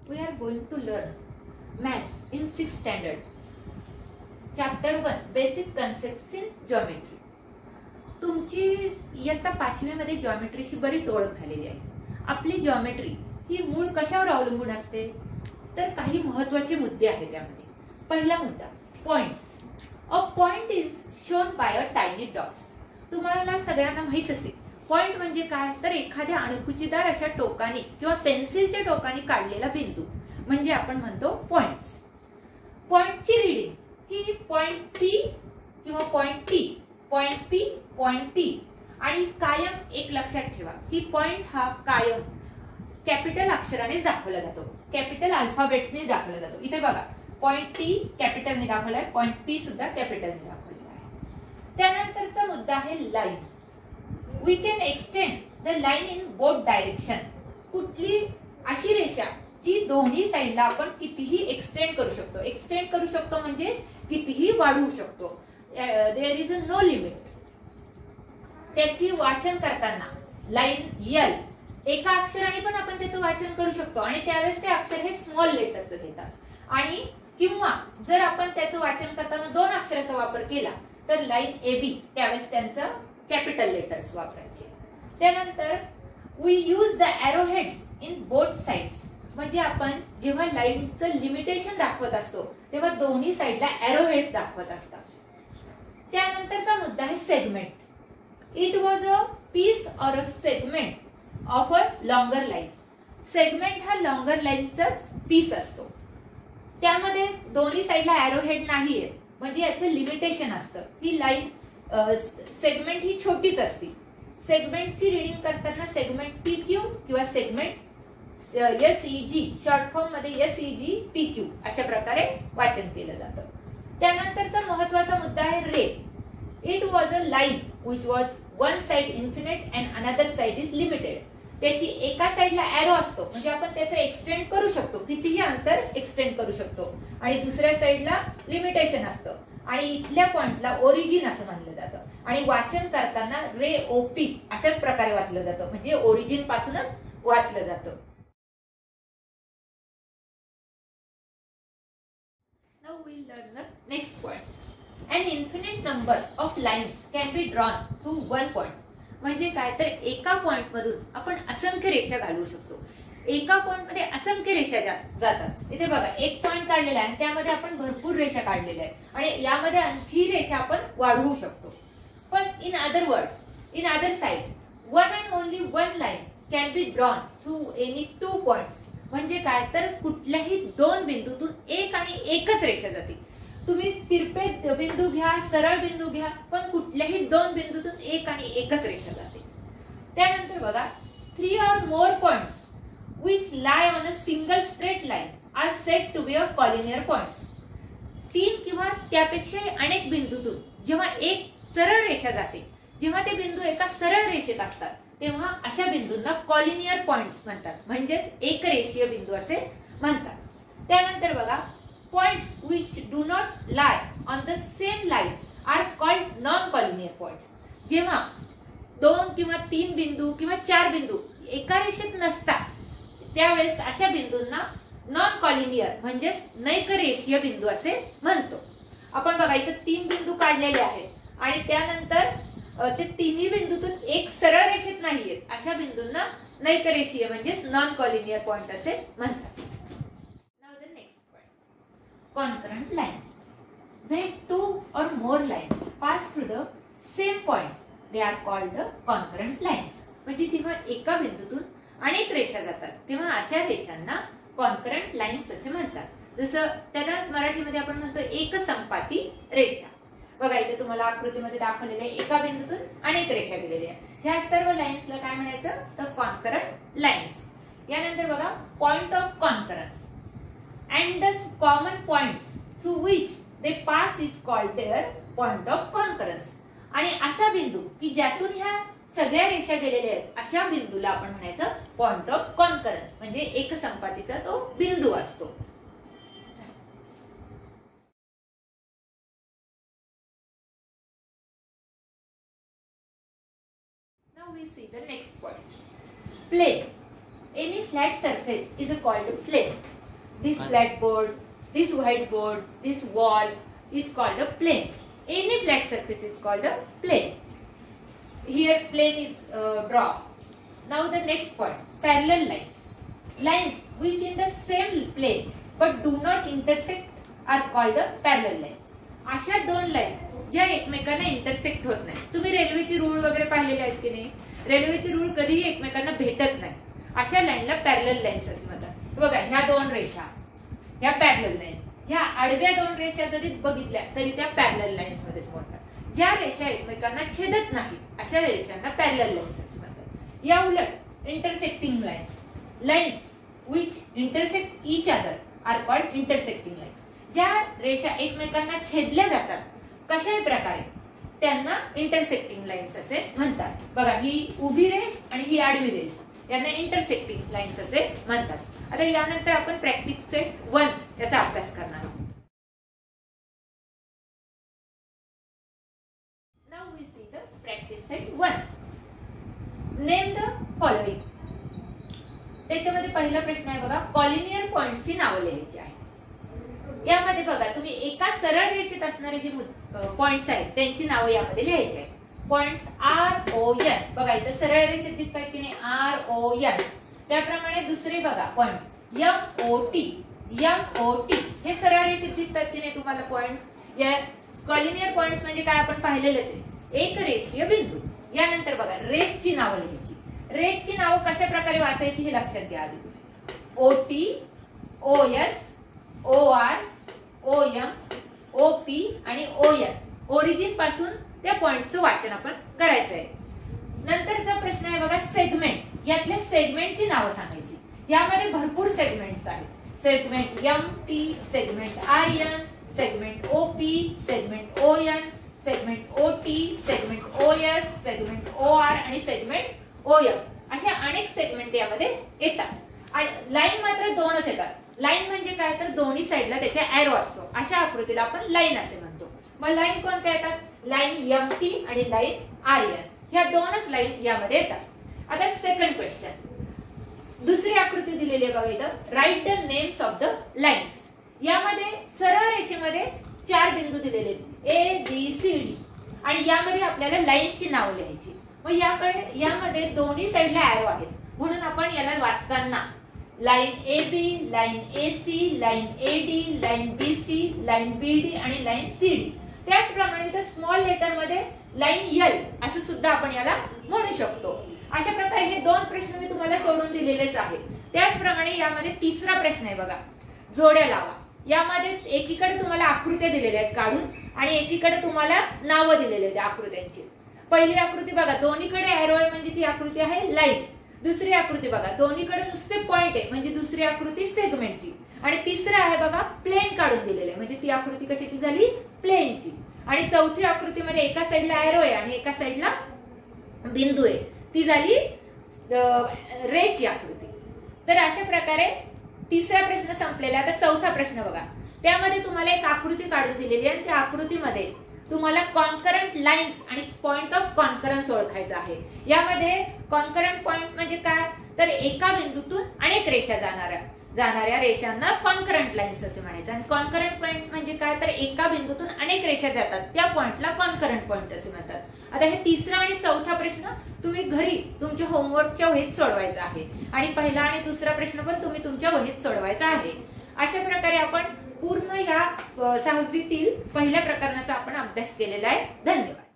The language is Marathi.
we are going to learn maths in 6th standard. Chapter 1 Basic Concepts in Geometry. तुमची इयत्ता 5वी मध्ये जॉमेट्रीशी बरीच ओळख झालेली आहे. आपली जॉमेट्री ही मूळ कशावर अवलंबून असते तर काही महत्त्वाचे मुद्दे आहेत त्यामध्ये. पहिला मुद्दा points. A point is shown by a tiny dots. तुम्हाला सगळ्यांना माहितच आहे पॉइंट म्हणजे काय तर एखाद्या अणकुचीदार अशा टोकाने किंवा पेन्सिलच्या टोकाने काढलेला बिंदू म्हणजे आपण म्हणतो पॉइंट्स. पॉइंटची रीडिंग ही पॉइंट पी किंवा point T, point P, point T आणि कायम एक लक्षात ठेवा की पॉइंट हा कायम कॅपिटल अक्षरानेच दाखवला जातो, कॅपिटल अल्फाबेट्सने दाखवला जातो. इथे बघा पॉइंट टी कॅपिटलने दाखवलाय, पॉइंट पी सुद्धा कॅपिटलने दाखवलेला आहे. त्यानंतरचा मुद्दा आहे line. We can extend the line in both direction. कुठली अशी रेषा जी दोन्ही साइडला आपण कितीही एक्सटेंड करू शकतो. एक्सटेंड करू शकतो म्हणजे कितीही वाढवू शकतो. There is a no limit. त्याची वाचन करताना लाईन यल एका अक्षराने पण आपण त्याचं वाचन करू शकतो आणि त्यावेळेस ते अक्षर हे स्मॉल लेटरचं घेतात. आणि किंवा जर आपण त्याचं वाचन करताना 2 अक्षराचा वापर केला तर लाईन एबी त्यावेळेस त्यांचं कॅपिटल लेटर्स वापरायचे. त्यानंतर we use the arrow heads in both sides. म्हणजे आपण जेव्हा लाईनचं लिमिटेशन दाखवत असतो तेव्हा दोन्ही साइडला एरो हेड्स दाखवत असतात. त्यानंतरचा मुद्दा आहे segment. It was a piece or a segment of a longer line. Segment हा लॉंगर लाईनचाच पीस असतो. त्यामध्ये दोन्ही साइडला एरो हेड नाहीये म्हणजे याचं लिमिटेशन असतं. ही लाईन सेगमेंट ही छोटीच असती. सेगमेंटची रीडिंग करताना सेगमेंट पी क्यू किंवा सेगमेंट एसईजी शॉर्ट फॉर्म मध्ये एसईजी पी क्यू अशा प्रकारे वाचन केलं जातं. त्यानंतरचा महत्वाचा मुद्दा आहे ray. It was a line which was one side infinite and another side is limited. त्याची एका साइडला एरो असतो म्हणजे आपण त्याचं एक्सटेंड करू शकतो, कितीही अंतर एक्सटेंड करू शकतो आणि दुसऱ्या साइडला लिमिटेशन असतं आणि इथल्या पॉइंटला ओरिजिन असं म्हणलं जातं आणि वाचन करताना रे ओपी अशाच प्रकारे वाचलं जातं म्हणजे ओरिजिन पासूनच वाचलं जातं. Now we'll learn the next point. An infinite number of lines can be drawn through one point. म्हणजे काय तर एका पॉइंट मधून आपण असंख्य रेषा घालू शकतो. एका पॉइंट मध्ये असंख्य रेषा जातात. इथे बघा एक पॉइंट काढलेला आहे आणि त्यामध्ये आपण भरपूर रेषा काढलेल्या आहेत आणि यामध्ये आणखी रेषा आपण वाढवू शकतो. पण in other words, in other side, one and only one line can be drawn through any 2 points. म्हणजे काय तर कुठल्याही 2 बिंदूतून एक आणि एकच रेषा जाते. तुम्ही तिरपे बिंदू घ्या, सरळ बिंदू घ्या, पण कुठल्याही 2 बिंदूतून एक आणि एकच रेषा जाते. त्यानंतर बघा 3 or more points which lie on a single straight line are said to be a collinear points. 3 किंवा त्यापेक्षा अनेक बिंदूतून जेव्हा एक सरळ रेषा जाते, जेव्हा ते बिंदू एका सरळ रेषेत असतात तेव्हा अशा बिंदूंना कॉलिनियर पॉइंट्स म्हणतात म्हणजेच एकरेषीय बिंदू असे म्हणतात. त्यानंतर बघा points which do not lie on the same line are called non-collinear points. जेव्हा 2 किंवा 3 बिंदू किंवा 4 बिंदू एका रेषेत नसतात त्यावेळेस अशा बिंदूंना नॉन कॉलिनियर म्हणजेच नैकरेषीय बिंदू असे म्हणतो. आपण बघा इथे 3 बिंदू काढलेले आहेत आणि त्यानंतर ते तिन्ही बिंदूतून एक सरळ रेषेत नाहीयेत अशा बिंदूंना नैकरेषीय म्हणजेच नॉन कॉलिनियर पॉइंट असे म्हणतात. Now the next point, concurrent lines. When 2 or more lines pass through the same point they are called the concurrent lines. म्हणजे जेव्हा एका बिंदूतून अनेक रेषा जातात तेव्हा अशा रेषांना कॉन्करंट लाईन्स असे म्हणतात. जसं त्याला मराठीमध्ये आपण म्हणतो एकसंपाती रेषा. बघा इथे तुम्हाला आकृतीमध्ये दाखवलेले एका बिंदूतून अनेक रेषा गेलेल्या आहेत. ह्या सर्व लाईन्सला काय म्हणायचं तर कॉन्करंट लाईन्स. यानंतर बघा point of concurrence and the common points through which they pass is called their point of concurrence. आणि असा बिंदू की ज्यातून ह्या सगळ्या रेषा गेलेल्या आहेत अशा बिंदूला आपण म्हणायचं पॉइंट ऑफ कॉन्करन्स म्हणजे एकसंपातीचा तो बिंदू असतो. Now we see the next point. Plane. Any flat surface is called plane. this blackboard, this whiteboard, this wall is called a plane. Any flat surface is called a plane. Here plane is drawn. Now the next point, parallel lines. Lines which in the same plane but do not intersect are called a parallel lines. अशा दोन लाईन ज्या एकमेकांना इंटरसेक्ट होत नाही. तुम्ही रेल्वेची रूळ वगैरे पाहिलेले आहेत की नाही? रेल्वेची रूळ कधीही एकमेकांना भेटत नाही. अशा लाईनला पॅरलल लाईन्स असे म्हणतात. बघा ह्या दोन रेषा, ह्या पॅरलल लाईन्स. ह्या आडव्या दोन रेषा जरी बघितल्या तरी त्या पॅरलल लाईन्स मध्येच मोडतात. ज्या रेषा एकमेकांना छेदत नाही अशा रेषांना पॅरलल लाईन्स असे म्हणतात. या उलट intersecting lines, lines which intersect each other are called intersecting lines. ज्या रेषा एकमेकांना छेदल्या जातात कशाही प्रकारे त्यांना इंटरसेक्टिंग लाईन्स असे म्हणतात. बघा ही उभी रेष आणि ही आडवी रेष यांना इंटरसेक्टिंग लाईन्स असे म्हणतात. आता यानंतर आपण प्रॅक्टिस सेट 1 याचा अभ्यास करणार आहोत. Now we see the practice set 1. Name the following. त्याच्यामध्ये पहिला प्रश्न आहे बघा, कॉलिनियर पॉइंट्सची नावं लिहायची आहे. यामध्ये बघा तुम्ही एका सरळ रेषेत असणारे जे पॉइंट्स आहेत त्यांची नावं यामध्ये लिहायची आहेत. Points are O N. बघा इथे सरळ रेषेत दिसतात की नाही, आर ओ एन. त्याप्रमाणे दुसरे बघा points M O T, M O T. हे सरळ रेषेत दिसतात की नाही तुम्हाला पॉइंट्स? या कॉलिनियर पॉइंट्स म्हणजे काय आपण पाहिलेलंच आहे, एक रेषीय बिंदू. यानंतर बघा रेषची नावं लिहायची. रेषची नावं कशा प्रकारे वाचायची हे लक्षात घ्या आधी तुम्ही. O T, O S, O R, O M, O P आणि ओ एन. ओरिजिन पासून त्या पॉइंट्सचं वाचन आपण करायचं आहे. नंतरचा प्रश्न आहे बघा सेगमेंट. यातल्या सेगमेंटची नावं सांगायची. यामध्ये भरपूर सेगमेंट्स आहेत. Segment M T, segment R N, segment O P, segment O N, segment O T, segment O S, segment O R आणि सेगमेंट ओ एम. अशा अनेक सेगमेंट यामध्ये येतात. आणि लाईन मात्र दोनच येतात. लाईन म्हणजे काय तर दोन्ही साईडला त्याच्या एरो असतो. अशा आकृतीला आपण लाईन असे म्हणतो. मग लाईन कोणत्या येतात? लाईन एम टी आणि लाईन आर एन. ह्या दोनच लाईन यामध्ये येतात. आता सेकंड क्वेश्चन, दुसरी आकृती दिलेली आहे बघा इथं. Write the names of the lines. यामध्ये सरळ रेषेमध्ये 4 बिंदू दिलेले आहेत, ए बी सी डी. आणि यामध्ये आपल्याला लाईन्सची नावं लिहायची. मग यामध्ये दोन्ही साईडला एरो आहेत म्हणून आपण याला वाचताना line A B, line A C, line A D, line B C, line B D आणि लाईन सी डी. त्याचप्रमाणे इथं स्मॉल लेटर मध्ये लाईन एल असं सुद्धा आपण याला म्हणू शकतो. अशा प्रकारे हे 2 प्रश्न मी तुम्हाला सोडून दिलेलेच आहेत. त्याचप्रमाणे यामध्ये तिसरा प्रश्न आहे बघा, जोड्या लावा. यामध्ये एकीकडे तुम्हाला आकृत्या दिलेल्या आहेत काढून आणि एकीकडे तुम्हाला नावं दिलेली आहेत आकृत्यांची. पहिली आकृती बघा दोन्हीकडे एरो आहे म्हणजे ती आकृती आहे लाईन. दुसरी आकृती बघा दोन्हीकडे नुसते पॉइंट आहे म्हणजे दुसरी आकृती सेगमेंटची. आणि तिसरं आहे बघा प्लेन काढून दिलेलं आहे म्हणजे ती आकृती कशाची झाली? प्लेनची. आणि चौथी आकृतीमध्ये एका साईडला एरो आहे आणि एका साईडला बिंदू आहे, ती झाली रेषची आकृती. तर अशा प्रकारे तिसरा प्रश्न संपलेला. आता चौथा प्रश्न बघा, त्यामध्ये तुम्हाला एक आकृती काढून दिलेली आहे आणि त्या आकृतीमध्ये तुम्हाला कॉन्करंट लाईन्स आणि पॉइंट ऑफ कॉन्करन्स ओळखायचा आहे. यामध्ये कॉन्करंट पॉइंट म्हणजे काय तर एका बिंदूतून अनेक रेषा जाणाऱ्या रेषांना कॉन्करंट लाईन्स असे म्हणायचं. आणि कॉन्करंट पॉइंट म्हणजे काय तर एका बिंदूतून अनेक रेषा जातात त्या पॉइंटला कॉन्करंट पॉइंट असे म्हणतात. आता हे तिसरा आणि चौथा प्रश्न तुम्ही घरी तुमच्या होमवर्कच्या वहीत सोडवायचा आहे आणि पहिला आणि दुसरा प्रश्न पण तुम्ही तुमच्या वहीत सोडवायचा आहे. अशा प्रकारे आपण पूर्ण या 6वीतील पहिल्या प्रकरणाचा आपण अभ्यास केलेला आहे. धन्यवाद.